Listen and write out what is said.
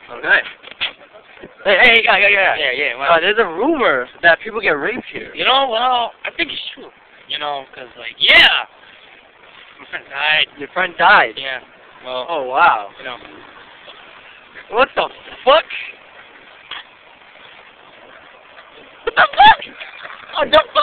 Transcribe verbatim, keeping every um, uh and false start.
Okay. Hey, hey, yeah, yeah, yeah. Yeah, yeah. Well, Uh, there's a rumor that people get raped here. you know, well, I think it's true. You know, 'cause like, yeah, my friend died. Your friend died. Yeah. Well, Oh, wow. you know. What the fuck? What the fuck? Oh, don't.